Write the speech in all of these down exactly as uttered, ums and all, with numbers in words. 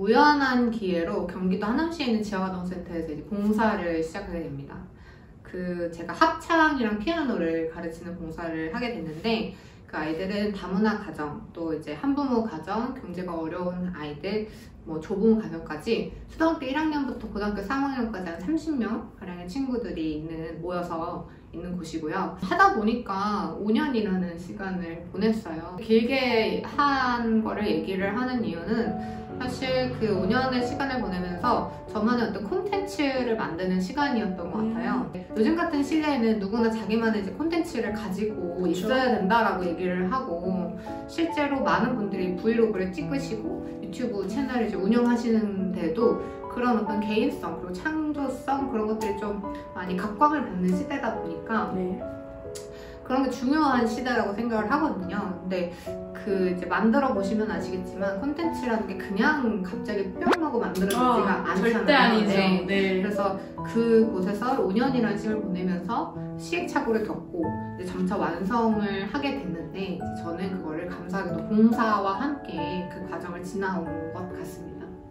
우연한 기회로 경기도 하남시에 있는 지역아동센터에서 이제 봉사를 시작하게 됩니다. 그 제가 합창이랑 피아노를 가르치는 봉사를 하게 됐는데 그 아이들은 다문화 가정, 또 이제 한부모 가정, 경제가 어려운 아이들, 뭐 조부모 가정까지 초등학교 일 학년부터 고등학교 삼 학년까지 한 삼십 명 가량의 친구들이 있는 모여서 있는 곳이고요. 하다 보니까 오 년이라는 시간을 보냈어요. 길게 한 거를 얘기를 하는 이유는 사실 그 오 년의 시간을 보내면서 저만의 어떤 콘텐츠를 만드는 시간이었던 것 같아요. 음. 요즘 같은 시대에는 누구나 자기만의 이제 콘텐츠를 가지고 그렇죠. 있어야 된다라고 얘기를 하고 실제로 많은 분들이 브이로그를 찍으시고 유튜브 채널을 이제 운영하시는데도 그런 어떤 개인성 그리고 창조성 그런 것들이 좀 많이 각광을 받는 시대다 보니까 네. 그런 게 중요한 시대라고 생각을 하거든요. 근데 그 이제 만들어 보시면 아시겠지만 콘텐츠라는 게 그냥 갑자기 뿅 하고 만들어지지가 어, 않잖아요. 절대 아니죠. 네. 네. 그래서 그곳에서 오 년이라는 시간을 보내면서 시행착오를 겪고 이제 점차 완성을 하게 됐는데 이제 저는 그거를 감사하게도 봉사와 함께 그 과정을 지나온 것 같습니다.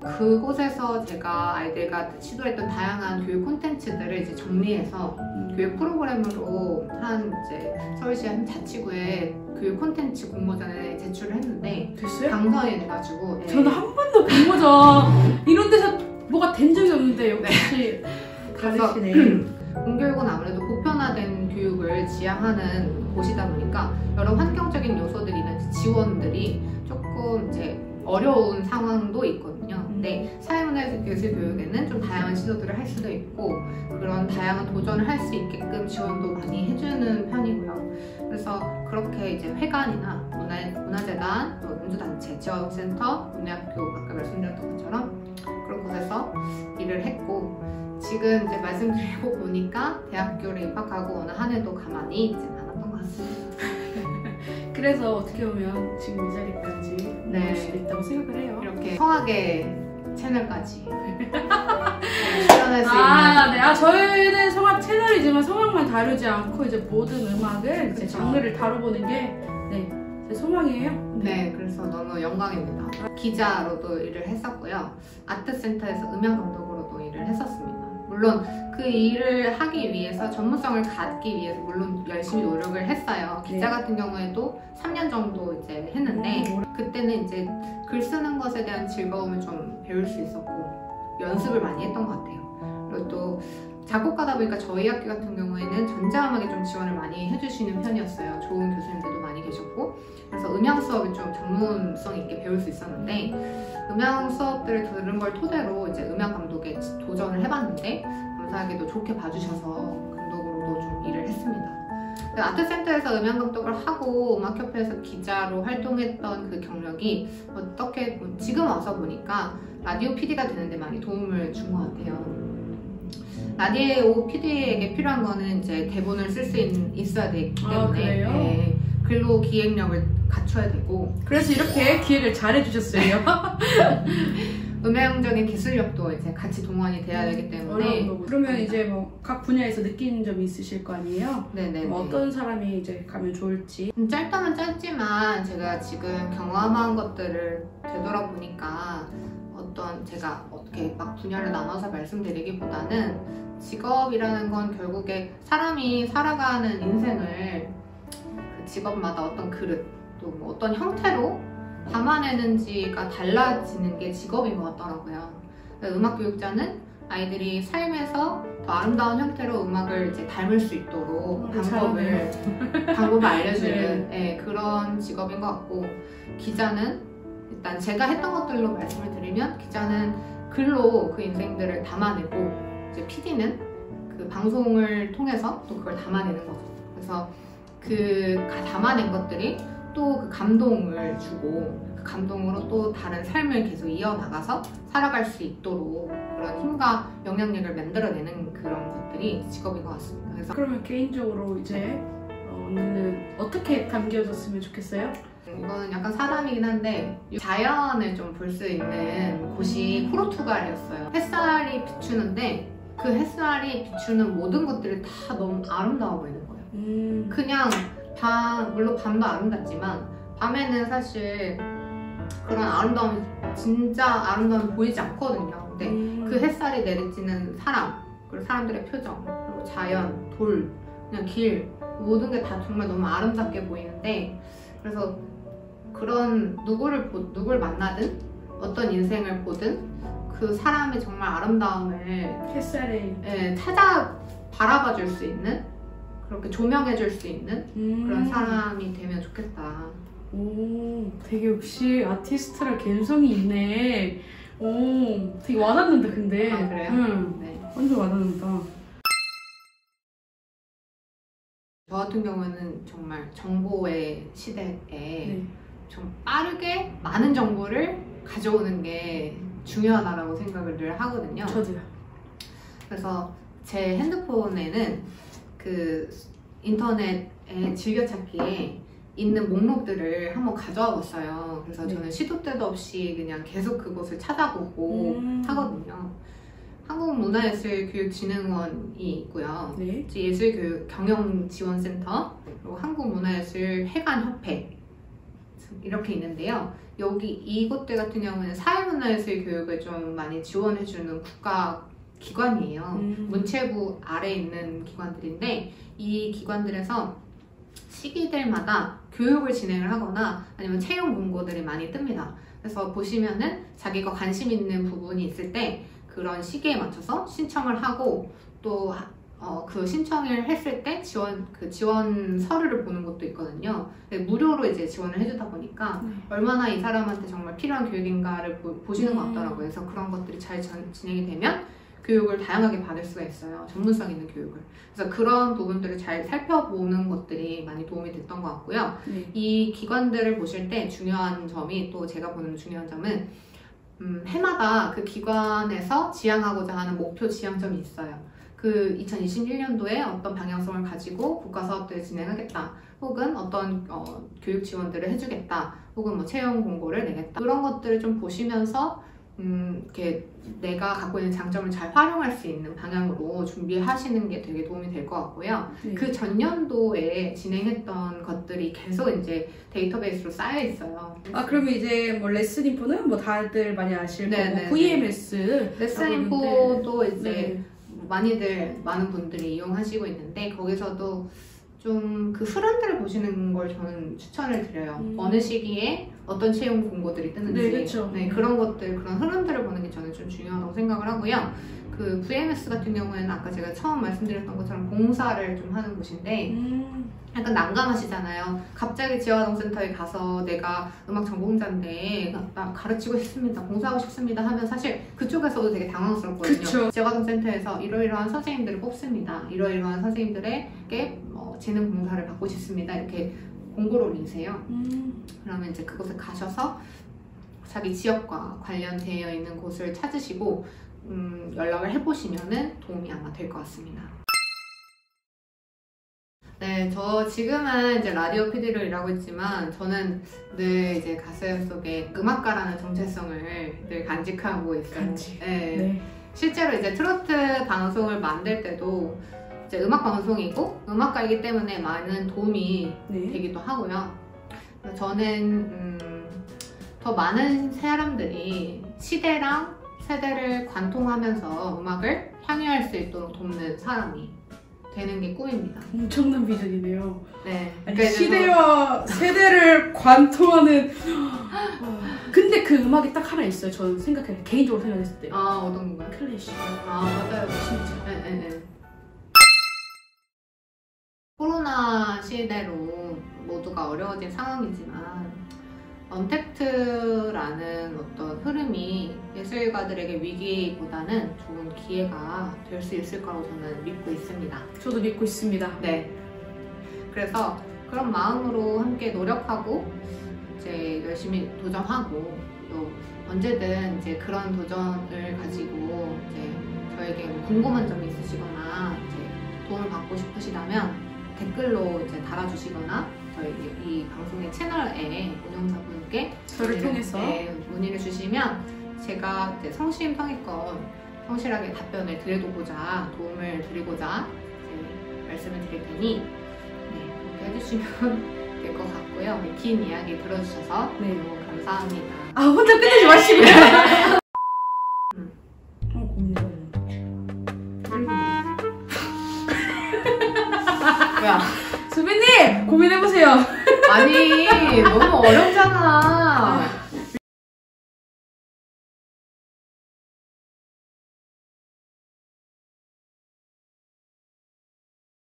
그곳에서 제가 아이들과 시도했던 다양한 교육 콘텐츠들을 이제 정리해서 음. 교육 프로그램으로 한 이제 서울시 한 자치구에 교육 콘텐츠 공모전에 제출을 했는데 됐어요? 당선이 돼가지고 네. 저는 한 번도 공모전 이런 데서 뭐가 된 적이 없는데 역시 다르시네. 공교육은 아무래도 보편화된 교육을 지향하는 곳이다 보니까 여러 환경적인 요소들이나 지원들이 조금 이제 어려운 상황도 있거든요. 근데 사회문화예술교육에는 좀 다양한 시도들을 할 수도 있고 그런 다양한 도전을 할 수 있게끔 지원도 많이 해주는 편이고요. 그래서 그렇게 이제 회관이나 문화, 문화재단, 또 연주단체, 지역센터, 문예학교 아까 말씀드렸던 것처럼 그런 곳에서 일을 했고 지금 이제 말씀드리고 보니까 대학교를 입학하고 어느 한 해도 가만히 있진 않았던 것 같습니다. 그래서 어떻게 보면 지금 이 자리까지 네. 올 수도 있다고 생각을 해요. 이렇게 성악의 채널까지 출연할 수 아, 있는. 네. 아, 저희는 성악 채널이지만 성악만 다루지 않고 이제 모든 음악을 이제 장르를 다뤄보는 게 네, 제 소망이에요. 네, 그래서 너무 영광입니다. 기자로도 일을 했었고요. 아트센터에서 음향 감독으로도 일을 했었습니다. 물론 그 일을 하기 위해서 전문성을 갖기 위해서 물론 열심히 노력을 했어요. 기자 같은 경우에도 삼 년 정도 이제 했는데 그때는 이제 글 쓰는 것에 대한 즐거움을 좀 배울 수 있었고 연습을 많이 했던 것 같아요. 그리고 또 작곡가다 보니까 저희 학교 같은 경우에는 전자음악에 좀 지원을 많이 해주시는 편이었어요. 좋은 교수님들도 많이 계셨고 그래서 음향 수업을 좀 전문성 있게 배울 수 있었는데 음향 수업들을 들은 걸 토대로 이제 음향 감독에 도전을 해봤는데 감사하게도 좋게 봐주셔서 감독으로도 좀 일을 했습니다. 아트센터에서 음향 감독을 하고 음악협회에서 기자로 활동했던 그 경력이 어떻게 지금 와서 보니까 라디오 피디가 되는데 많이 도움을 준 것 같아요. 라디오 피디에게 필요한 거는 이제 대본을 쓸 수 있어야 되기 때문에 아, 네, 글로 기획력을 갖춰야 되고 그래서 이렇게 기획을 잘 해주셨어요. 음향적인 기술력도 이제 같이 동원이 돼야 되기 때문에 그러면 이제 뭐 각 분야에서 느끼는 점이 있으실 거 아니에요? 네네. 어떤 사람이 이제 가면 좋을지. 음, 짧다면 짧지만 제가 지금 경험한 것들을 되돌아보니까 어떤 제가 어떻게 막 분야를 나눠서 말씀드리기보다는 직업이라는 건 결국에 사람이 살아가는 인생을 그 직업마다 어떤 그릇 또 뭐 어떤 형태로 담아내는지가 달라지는 게 직업인 것 같더라고요. 음악교육자는 아이들이 삶에서 더 아름다운 형태로 음악을 이제 닮을 수 있도록 방법을, 방법을 알려주는 네. 네, 그런 직업인 것 같고 기자는 일단 제가 했던 것들로 말씀을 드리면 기자는 글로 그 인생들을 담아내고 이제 피디는 그 방송을 통해서 또 그걸 담아내는 거죠. 그래서 그 담아낸 것들이 또 그 감동을 주고 그 감동으로 또 다른 삶을 계속 이어나가서 살아갈 수 있도록 그런 힘과 영향력을 만들어내는 그런 것들이 직업인 것 같습니다. 그래서 그러면 개인적으로 이제 언니는 어떻게 담겨졌으면 좋겠어요? 이거는 약간 사담이긴 한데 자연을 좀 볼 수 있는 곳이 포르투갈이었어요. 햇살이 비추는데 그 햇살이 비추는 모든 것들이 다 너무 아름다워 보이는 거예요. 음. 그냥 밤, 물론 밤도 아름답지만 밤에는 사실 그런 아름다움이 진짜 아름다움이 보이지 않거든요. 근데 음. 그 햇살이 내리쬐는 사람, 그리고 사람들의 표정, 그리고 자연, 돌, 그냥 길 모든 게 다 정말 너무 아름답게 보이는데, 그래서 그런 누구를 보, 누굴 만나든 어떤 인생을 보든 그 사람의 정말 아름다움을 햇살에 예, 찾아 바라봐 줄 수 있는, 그렇게 조명해 줄 수 있는 음. 그런 사람이 되면 좋겠다. 오, 되게 역시 아티스트라 감성이 있네. 오, 되게 와닿는다 근데. 아, 그래요? 응, 네. 완전 와닿는다. 저 같은 경우는 정말 정보의 시대에 네. 좀 빠르게 많은 정보를 가져오는 게 중요하다고 생각을 늘 하거든요. 저도요. 그래서 제 핸드폰에는 그 인터넷에 즐겨찾기에 있는 목록들을 한번 가져와 봤어요. 그래서 네. 저는 시도 때도 없이 그냥 계속 그것을 찾아보고 음. 하거든요. 한국문화예술교육진흥원이 있고요. 네. 예술교육 경영지원센터, 그리고 한국문화예술회관협회 이렇게 있는데요. 여기 이곳들 같은 경우는 사회문화예술 교육을 좀 많이 지원해주는 국가 기관이에요. 음. 문체부 아래에 있는 기관들인데, 이 기관들에서 시기들마다 교육을 진행을 하거나 아니면 채용 공고들이 많이 뜹니다. 그래서 보시면은 자기가 관심 있는 부분이 있을 때 그런 시기에 맞춰서 신청을 하고, 또 어, 그 신청을 했을 때 지원, 그 지원 서류를 보는 것도 있거든요. 근데 무료로 이제 지원을 해주다 보니까 네. 얼마나 이 사람한테 정말 필요한 교육인가를 보, 보시는 것 음. 같더라고요. 그래서 그런 것들이 잘 전, 진행이 되면 교육을 다양하게 받을 수가 있어요. 전문성 있는 교육을. 그래서 그런 부분들을 잘 살펴보는 것들이 많이 도움이 됐던 것 같고요. 네. 이 기관들을 보실 때 중요한 점이, 또 제가 보는 중요한 점은 음, 해마다 그 기관에서 지향하고자 하는 목표 지향점이 있어요. 그 이천이십일 년도에 어떤 방향성을 가지고 국가 사업들을 진행하겠다, 혹은 어떤 어, 교육 지원들을 해주겠다, 혹은 뭐 채용 공고를 내겠다, 그런 것들을 좀 보시면서 음, 이렇게 내가 갖고 있는 장점을 잘 활용할 수 있는 방향으로 준비하시는 게 되게 도움이 될 것 같고요. 네. 그 전년도에 진행했던 것들이 계속 이제 데이터베이스로 쌓여 있어요. 아, 그러면 이제 뭐 레슨인포는 뭐 다들 많이 아실 네, 거고 네, 브이엠에스 레슨인포도 이제 네. 많이들 많은 분들이 이용하시고 있는데, 거기서도 좀 그 흐름들을 보시는 걸 저는 추천을 드려요. 음. 어느 시기에 어떤 채용 공고들이 뜨는지, 네, 그쵸. 네, 그런 것들, 그런 흐름들을 보는 게 저는 좀 중요하다고 생각을 하고요. 그 브이엠에스 같은 경우에는 아까 제가 처음 말씀드렸던 것처럼 봉사를 좀 하는 곳인데, 음. 약간 난감하시잖아요. 갑자기 지화동센터에 가서 내가 음악 전공자인데 나 가르치고 싶습니다, 봉사하고 싶습니다 하면 사실 그쪽에서도 되게 당황스럽거든요. 그쵸. 지화동센터에서 이러이러한 선생님들을 뽑습니다, 이러이러한 선생님들에게 뭐 재능 봉사를 받고 싶습니다, 이렇게 공고를 올리세요. 음. 그러면 이제 그곳에 가셔서 자기 지역과 관련되어 있는 곳을 찾으시고 음, 연락을 해보시면은 도움이 아마 될 것 같습니다. 네, 저 지금은 이제 라디오 피디로 일하고 있지만, 저는 늘 이제 가슴 속에 음악가라는 정체성을 늘 간직하고 있어요. 간직. 네. 네. 실제로 이제 트로트 방송을 만들 때도 이제 음악 방송이고 음악가이기 때문에 많은 도움이 네. 되기도 하고요. 저는 음, 더 많은 사람들이 시대랑 세대를 관통하면서 음악을 향유할 수 있도록 돕는 사람이 되는 게 꿈입니다. 엄청난 비전이네요. 네. 아니, 그러니까 시대와 세대를 관통하는. 근데 그 음악이 딱 하나 있어요. 저는 생각해 개인적으로 생각했을 때. 아, 어떤 건가요? 클래식. 아, 맞아요. 진짜. 네, 네, 네. 코로나 시대로 모두가 어려워진 상황이지만 언택트라는 어떤 흐름이 예술가들에게 위기보다는 좋은 기회가 될 수 있을 거라고 저는 믿고 있습니다. 저도 믿고 있습니다. 네. 그래서 그런 마음으로 함께 노력하고 이제 열심히 도전하고, 또 언제든 이제 그런 도전을 가지고 이제 저에게 뭐 궁금한 점이 있으시거나 이제 도움을 받고 싶으시다면 댓글로 이제 달아주시거나 저희 이 방송의 채널에 운영자분께 저를 통해서 네, 문의를 주시면 제가 이제 성심성의껏 성실하게 답변을 드리고자, 도움을 드리고자 이제 말씀을 드릴 테니 네, 그렇게 해주시면 될 것 같고, 있고요. 네, 긴 이야기 들어주셔서 네. 너무 감사합니다. 아 혼자 끝내지 네. 마시고요. 음. 어, 고민해봐요. 뭐야? 수빈님 고민해보세요. 아니 너무 어렵잖아.